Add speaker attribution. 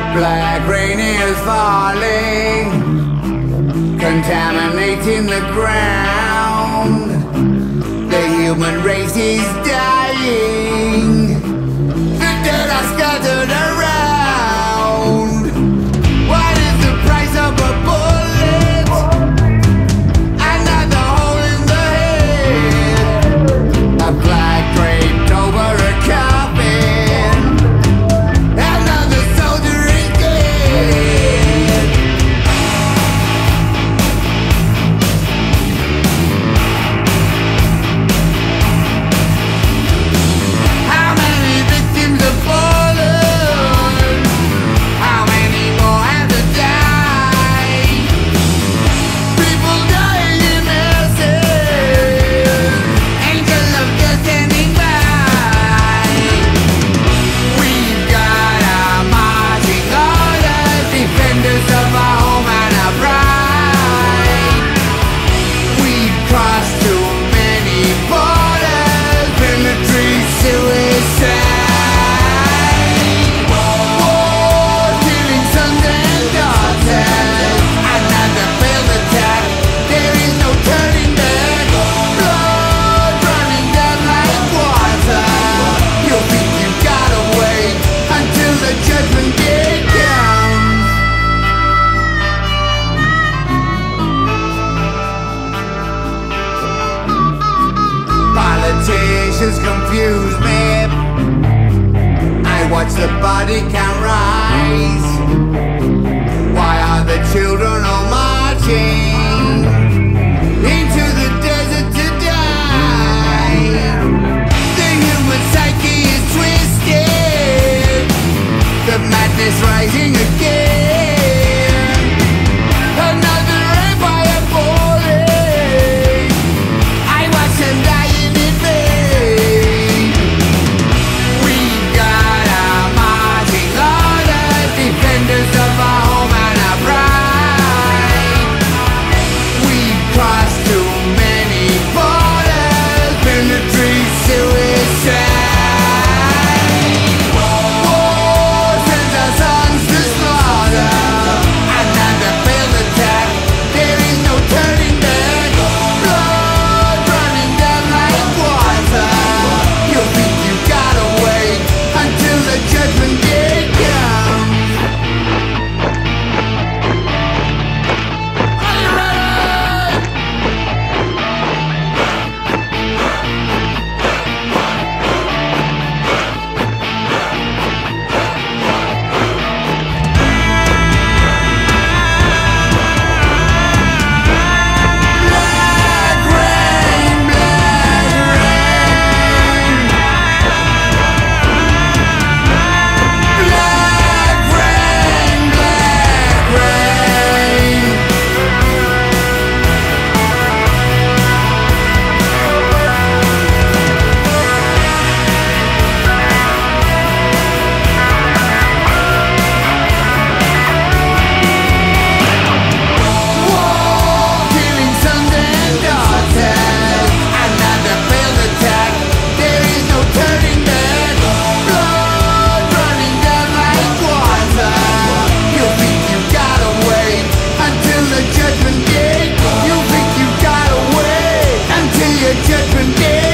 Speaker 1: Black rain is falling, contaminating the ground. The human race is dying. The dead are scattered around. What is the price of a bullet? Another hole in the head. A flag draped over a coffin. Another soldier is dead. How many victims have fallen? How many more have to die? People dying in masses. Angel of death standing by. We've got our marching orders, defenders of our home and our pride. We've crossed too many borders, military suicide. War, killing sons and daughters. Another failed attack, there is no turning back. Blood running down like water. You think you gotta wait until the judgment day comes. Politicians confuse me. I watch the body count rise. Why are the children all marching into the desert to die? The human psyche is twisted, the madness rising again. Another empire falling. I watch them dying in vain. We've got our marching orders, defenders of our home and our pride. We've crossed too many borders, military suicide. War sends our sons to slaughter. Another failed attack, there is no turning back. Blood running down like water. You think you gotta wait until the judgment day comes. Are you ready? Black rain, black rain. Black rain, black rain. War, killing sons and daughters. Another failed attack, there is no turning back. Blood running down like water. You think you gotta wait until the judgment day. You think you gotta wait until your judgment day